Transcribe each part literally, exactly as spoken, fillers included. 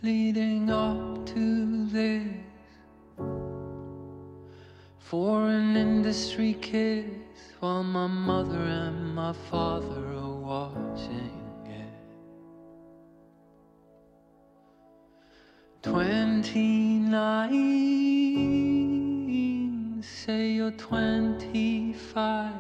leading up to this. Foreign industry kiss while my mother and my father are watching it. Twenty-nine, say you're twenty-five.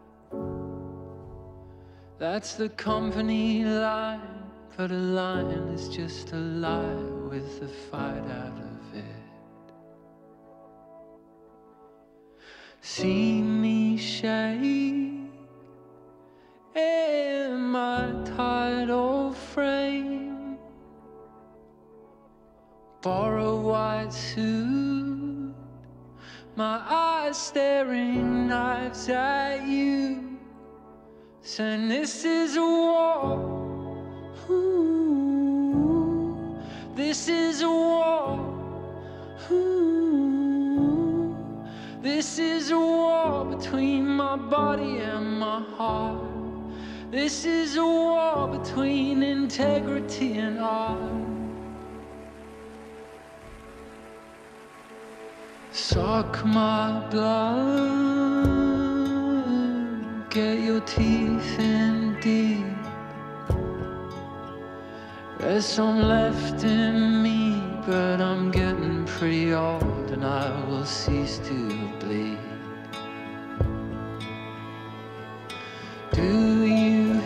That's the company line, but a line is just a lie with the fight out of it. See me shake in my tired old frame, borrow a white suit, my eyes staring knives at you, saying this is a war. Ooh, this is a war. Ooh, this is a war between my body and my heart. This is a war between integrity and art. Suck my blood, get your teeth in deep. There's some left in me, but I'm getting pretty old and I will cease to bleed. Do you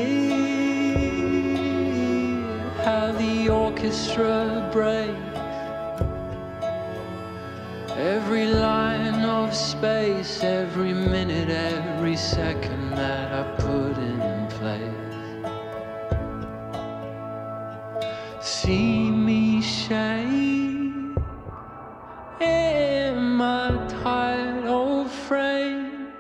hear how the orchestra breaks? Every line of space, every minute, every second that I put in place. See me shake in my tired old frame,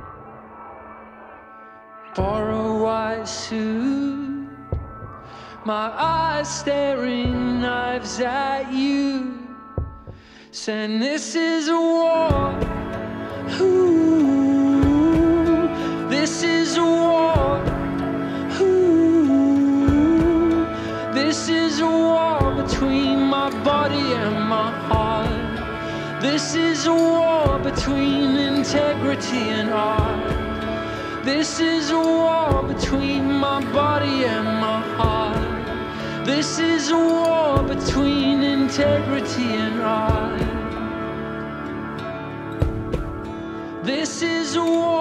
borrow a white suit, my eyes staring knives at you, saying this is a war. Ooh, this is a war. Ooh, this is a war between my body and my heart. This is a war between integrity and art. This is a war between my body and my heart. This is a war between integrity and art. This is a war.